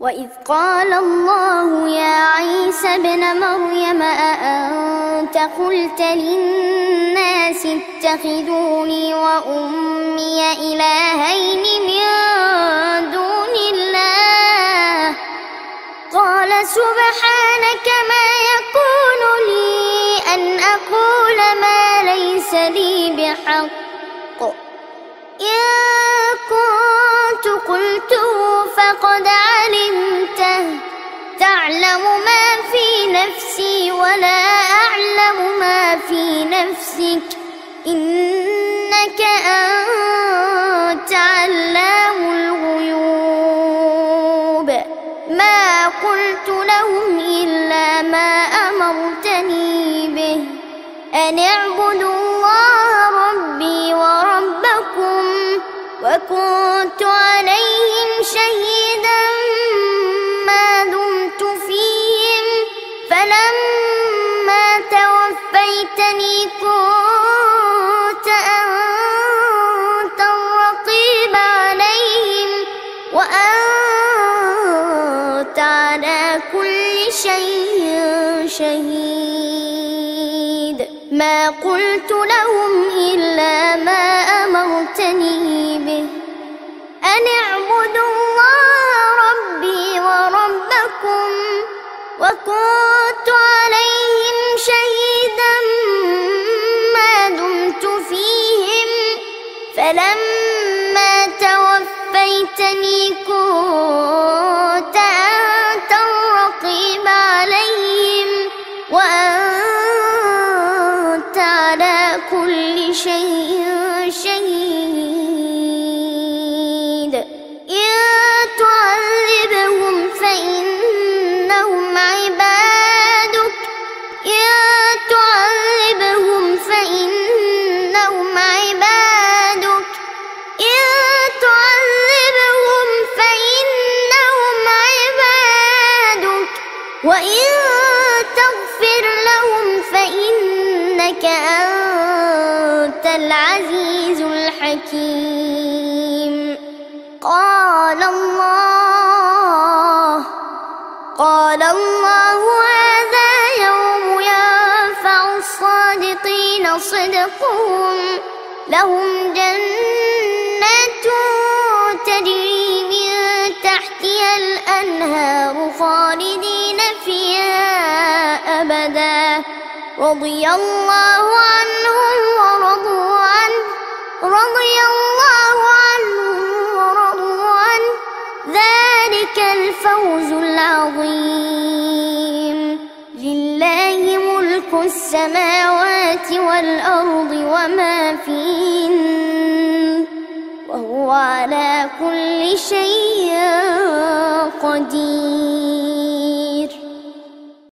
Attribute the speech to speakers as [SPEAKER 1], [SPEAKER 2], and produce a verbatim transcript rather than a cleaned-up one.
[SPEAKER 1] وإذ قال الله يا عيسى ابن مريم أأنت قلت للناس اتخذوني وأمي إلهين من دون الله قال سبحانك ما يكون لي أن أقول ما ليس لي بحق إن كنت قلته فقد علمته تعلم ما في نفسي ولا أعلم ما في نفسك إنك أنت علام الغيوب ما قلت لهم إلا ما أمرتني به أن اعبدوا الله ربي وربكم وكنت عليهم شهيدا ما دمت فيهم فلما توفيتني كنت أنت الرقيب عليهم وأنت على كل شيء شهيد ما قلت لهم إلا ما أمرتني به أن اعبدوا الله ربي وربكم وكنت عليهم شهيدا ما دمت فيهم فلما توفيتني كنت أنت الرقيب عليهم وأنت على كل شيء شهيد إن تعذبهم فإنهم عبادك إن تعذبهم فإنهم عبادك إن تعذبهم فإنهم عبادك وإن تغفر لهم فإنك أنت العزيز الحكيم قال الله قال الله هذا يوم ينفع الصادقين صدقهم لهم جنات تجري من تحتها الأنهار خالدين فيها أبدا رضي الله عنهم ورضوا عنه رضي الله عنهم ورضوا عنه ذلك الفوز العظيم لله ملك السماوات والأرض وما فيهن وهو على كل شيء قدير.